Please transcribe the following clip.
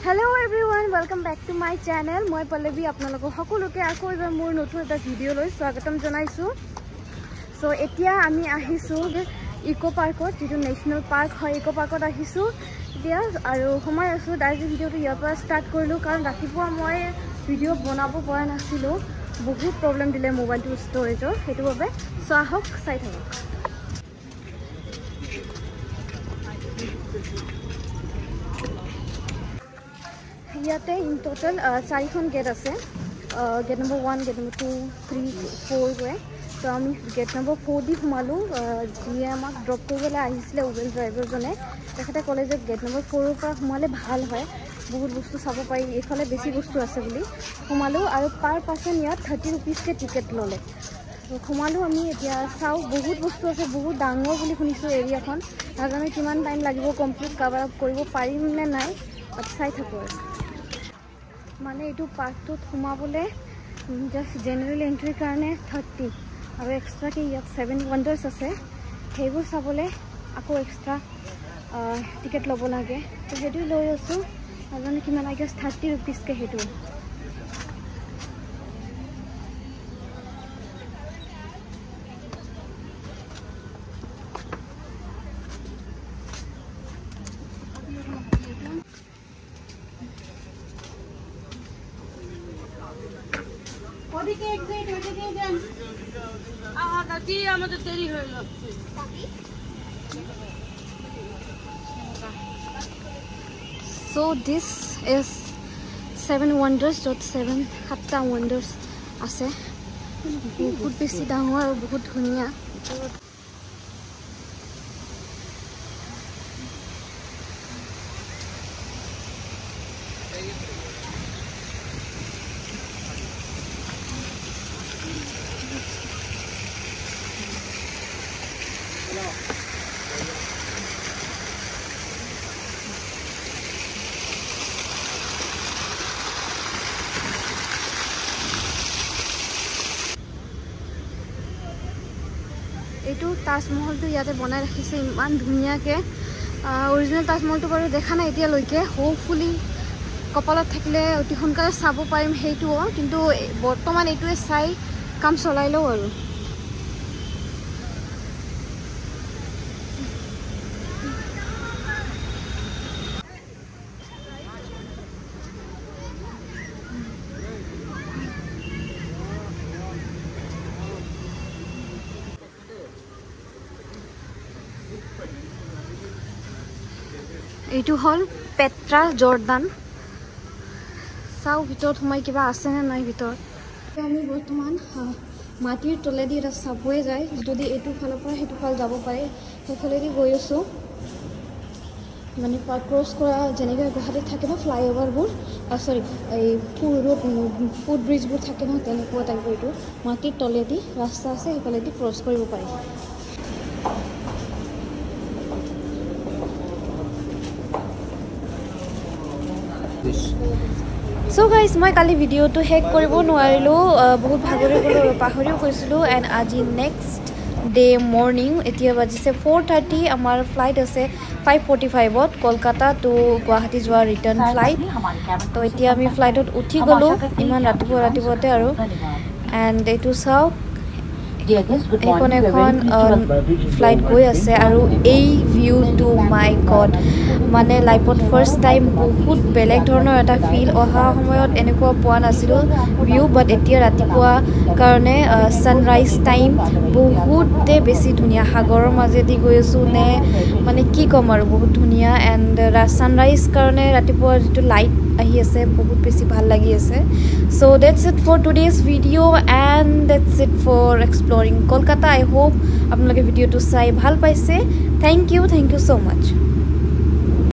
Hello everyone, welcome back to my channel. Moi Pallabi apnaloko hokoloke ako ebar mor notun eta video loi swagatam janaisu. So etia ami ahisu Eco Park ot jitu national park hoy Eco Park ot ahisu dia aru homai asu dai video tu yapa start korilu karon rakipua moi video banabo pora nasilu bahut problem dile mobile to storage hetu babe so ahok sai thakok. Yate in total 4 gate ase gate number 1 gate number 2 3 4 way so ami gate number 4 di humalu ji amak drop koribole ahisile uber driver jone ekhata college gate number 4 par humale bhal hoy bahut bostu sabo pai ekhale beshi bostu ase boli humalu aru per person ya 30 rupees ke ticket lole so humalu ami etia sao bahut bostu ase bahut dangor boli khunisu area khon agame kiman time lagibo complete cover up koribo parim ne nai sai thakor माने एटू park तो घुमाबले just general entry कारणे 30 और extra के यात 7 wonders আছে हेबो साबले आको extra ticket लबो लागे तो हेतु लय आसु आजने किमान आई गेस 30 रुपीस के हेतु So this is 7 wonders. 7 hatta wonders ase bahut beshi dangor aru bahut dhuniya एटू Taj Mahal तो याते बनाय राखिसे इमान धुनिया के ओरिजिनल ताजमहल तो बारे देखा ना एतिया लइके होपफुली कपाলত থাকিলে অতি সোনকালে চাব পাৰিম হেইটো কিন্তু বৰ্তমান এটুৱে চাই কাম চলাইলো আৰু एटू हल पेट्रा जर्दान साउ ভিতৰত সোমাই কিবা আছে না নাই ভিতৰত আমি বৰ্তমান মাটিৰ তলেদি ৰাস্তা বৈ যায় যদি এটু ফালৰ পৰা হেতু ফাল যাব পাৰে সেইফালেদি গৈ আছো মানে পাৰ ক্ৰছ কৰা যেনেকৈ গুৱাহাটীত থাকে না ফ্লাইঅভাৰবোৰ সৰি এই ফুট ব্ৰিজবোৰ থাকে না তেনেকুৱা টাইপৰ এটু মাটিৰ তলেদি ৰাস্তা আছে সেইফালেদি ক্ৰছ কৰিব পাৰি So guys, মই কালি ভিডিওটো হেক কৰিব নোৱাৰিলো বহুত ভাগৰে গলো পাহৰিও কৈছিলো এন্ড আজি নেক্সট ডে মৰ্নিং এতিয়া বাজিছে 4:30 আমাৰ ফ্লাইট আছে 5:45 ত কলকাতা টু গুৱাহাটী যোৱা ৰিটাৰ্ন ফ্লাইট তো এতিয়া আমি ফ্লাইটত উঠি গলো ইমান ৰাতিপুৱাতে আৰু এন্ড এটু চাও এখন ফ্লাইট গৈ আছে আৰু এই ভিউ টু মাই গড মানে লাইফত ফাৰ্স্ট টাইম বহুত বেলেগ ধৰণৰ এটা ফিল অহা সময়ত এনেকুৱা পোৱা নাছিলো ভিউ বাট এতিয়া ৰাতিপুৱা কাৰণে সানৰাইজ টাইম বহুতে বেছি ধুনিয়া সাগৰৰ মাজেদি গৈ আছো নে মানে কি কম আৰু বহুত ধুনিয়া এন্ড সানৰাইজ কাৰণে ৰাতিপুৱা যেটো লাইট আহি আছে বহুত বেছি ভাল লাগি আছে so that's it for today's video and that's it for exploring Kolkata I hope আপোনালোকে ভিডিওটো চাই ভাল পাইছে thank you so much